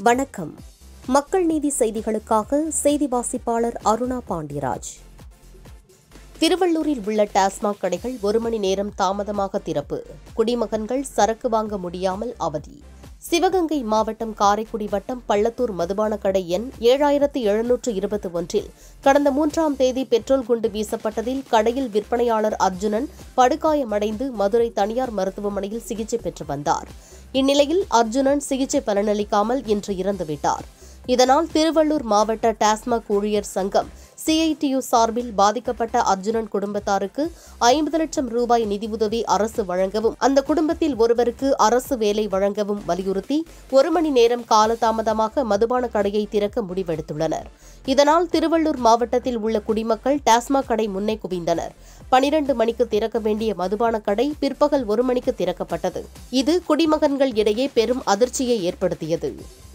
வணக்கம். மக்கள் நீதி செய்திகளுக்காக செய்தி வாசிப்பாளர் அருணா பாண்டியராஜ். திருவள்ளூரில் உள்ள டாஸ்மாக் கடைகள் 1 மணி நேரம் தாமதமாக திறப்பு. குடிமகன்கள் சரக்கு வாங்க முடியாமல் அவதி. சிவகங்கை மாவட்டம் காரைக்குடி வட்டம் பள்ளத்தூர் மதுபான கடை எண் 7721 கடந்த 3ஆம் தேதி பெட்ரோல் குண்டு வீசப்பட்டதில் கடையில் விற்பனையாளர் அர்ஜுனன் படுகாயமடைந்து மதுரை தனியார் மருத்துவமனையில் சிகிச்சை பெற்று வந்தார். இந்நிலையில் அர்ஜுனன் சிகிச்சை பலனளிக்காமல் இன்று இறந்துவிட்டார். இதனால் திருவள்ளூர் மாவட்ட டாஸ்மாக் ஊழியர் சங்கம் CITU சார்பில் பாதிக்கப்பட்ட அர்ஜுனன் குடும்பத்தாருக்கு 50 லட்சம் ரூபாய் நிதியுதவி அரசு வழங்கவும், அந்த குடும்பத்தில் ஒருவருக்கு அரசு வேலை வழங்கவும் வலியுறுத்தி 1 மணி நேரம் காலதாமதமாக மதுபான கடையை திறக்க முடிவெடுத்துள்ளனர். இதனால் திருவள்ளூர் மாவட்டத்தில் உள்ள குடிமக்கள் டாஸ்மாக் கடை முன்னே குவிந்தனர். 12 மணிக்கு திறக்க வேண்டிய மதுபான கடை பிற்பகல் 1 மணிக்கு திறக்கப்பட்டது. இது குடிமகன்கள் இடையே பெரும் அதிர்ச்சியை ஏற்படுத்தியது.